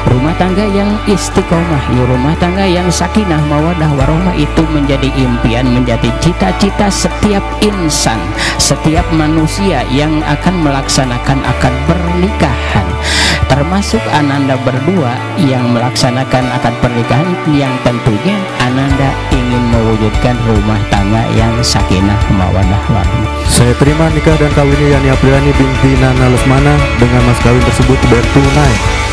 Rumah tangga yang istiqomah, ya rumah tangga yang sakinah mawaddah warahmah itu menjadi impian, menjadi cita-cita setiap insan, setiap manusia yang akan melaksanakan akad pernikahan, termasuk Ananda berdua yang melaksanakan akad pernikahan yang tentunya Ananda ingin mewujudkan rumah tangga yang sakinah mawaddah warahmah. Saya terima nikah dan kawinnya Yani Apriliani binti Nana Lesmana dengan mas kawin tersebut bertunai.